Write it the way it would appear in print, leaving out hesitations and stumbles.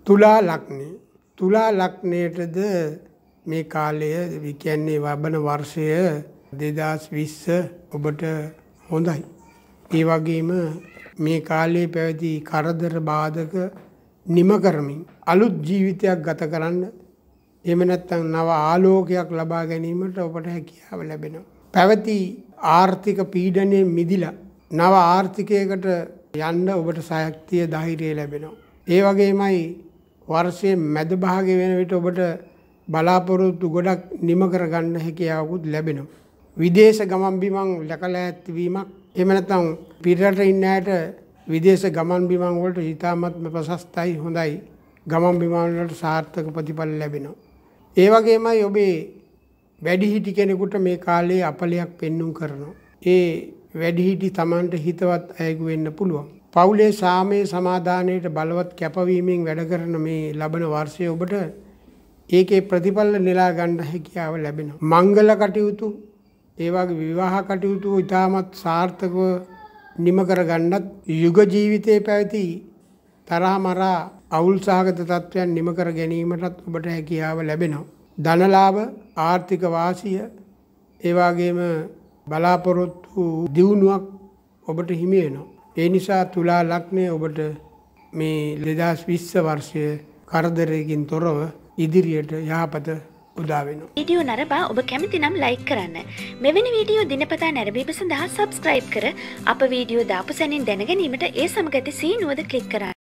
තුලා ලග්නේ. තුලා ලග්නයටද මේ කාලය කියන්නේ වබන වර්ෂය 2020 ඔබට හොඳයි. ඒ වගේම මේ කාලයේ පැවති කරදර බාධක නිම කරමින් අලුත් ජීවිතයක් ගත කරන්න එහෙම නැත්නම් නව ආලෝකයක් ලබා ගැනීමට ඔබට හැකියාව ලැබෙනවා. පැවති ආර්ථික පීඩනයෙන් මිදිලා නව ආර්ථිකයකට යන්න ඔබට ශක්තිය ධෛර්යය ලැබෙනවා. ඒ වගේමයි වර්ෂයේ මැද භාගයේ වෙන විට ඔබට බලාපොරොත්තු ගොඩක් නිම කරගන්න හැකියාවකුත් ලැබෙනවා. විදේශ ගමන් බිමන් ලකලා ඇතිවීමක් එහෙම නැත්නම් පිටරට ඉන්න අයට විදේශ ගමන් බිමන් වලට ඉතාමත්ම ප්‍රශස්තයි හොඳයි. ගමන් බිමන් වලට සාර්ථක ප්‍රතිඵල ලැබෙනවා. ඒ වගේමයි ඔබේ වැඩිහිටි කෙනෙකුට මේ කාලේ අපලයක් පෙන්눔 කරනවා. ඒ වැඩිහිටි Tamanට හිතවත් අයෙකු වෙන්න පුළුවන්. පවුලේ සාමයේ සමාදානයට බලවත් කැපවීමෙන් වැඩ කරන මේ ලබන වර්ෂයේ ඔබට ඒකේ ප්‍රතිඵල නෙලා ගන්න හැකියාව ලැබෙනවා. මංගල කටයුතු ඒ වගේ විවාහ කටයුතු ඉතාමත් සාර්ථකව නිම කර ගන්නත් යුග ජීවිතයේ පැවති තරහමරා අවුල් සහගත තත්ත්වයන් නිම කර ගැනීමටත් ඔබට හැකියාව ලැබෙනවා. ධනලාභ ආර්ථික වාසිය ඒ වගේම බලාපොරොත්තු දියුණුවක් ඔබට හිමි වෙනවා. ඒ නිසා තුලා ලග්නය ඔබට මේ 2020 වර්ෂයේ කරදරයකින් තොරව ඉදිරියට යහපත උදා වෙනවා. වීඩියෝ නරඹා ඔබ කැමති නම් ලයික් කරන්න. මෙවැනි වීඩියෝ දිනපතා නැරඹීම සඳහා සබ්ස්ක්‍රයිබ් කර අප වීඩියෝ දාපු සැනින් දැන ගැනීමට ඒ සමග ඇති සීනුවද ක්ලික් කරන්න.